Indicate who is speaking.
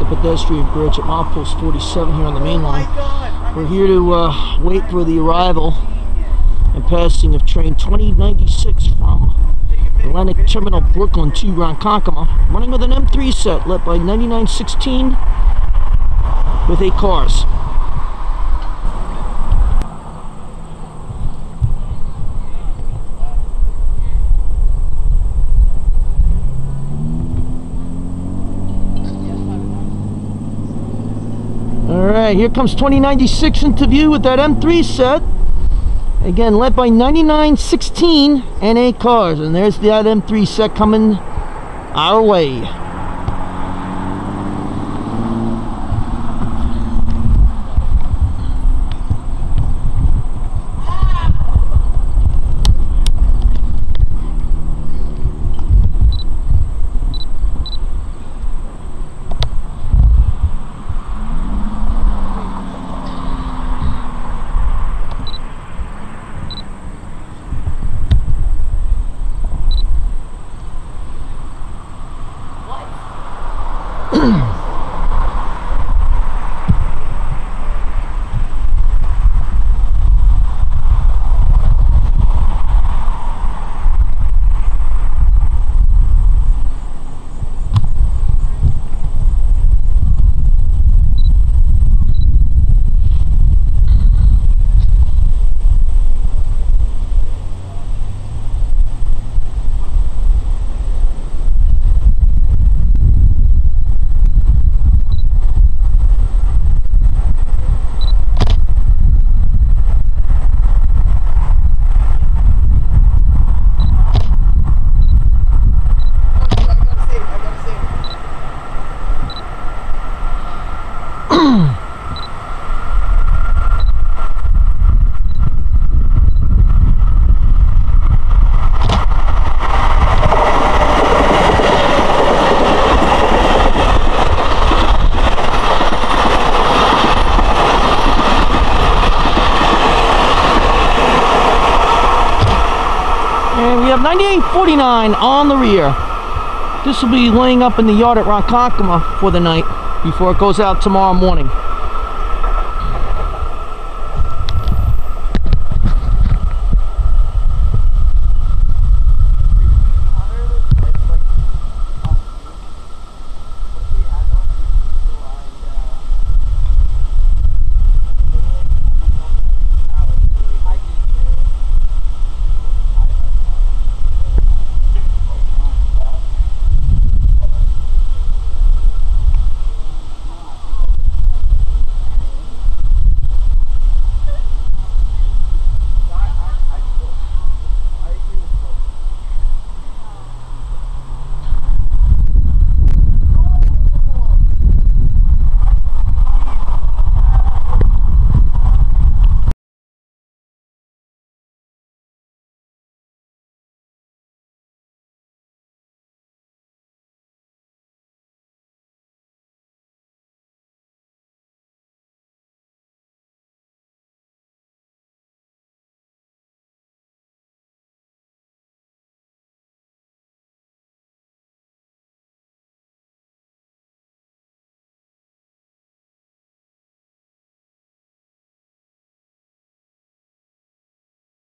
Speaker 1: pedestrian bridge at milepost 47 here on the main line. We're here to wait for the arrival and passing of train 2096 from Atlantic Terminal Brooklyn to Ronkonkoma, running with an M3 set led by 9916 with 8 cars. Alright, here comes 2096 into view with that M3 set. Again, led by 9916 and 8 cars. And there's that M3 set coming our way. And we have 9849 on the rear. This will be laying up in the yard at Ronkonkoma for the night before it goes out tomorrow morning.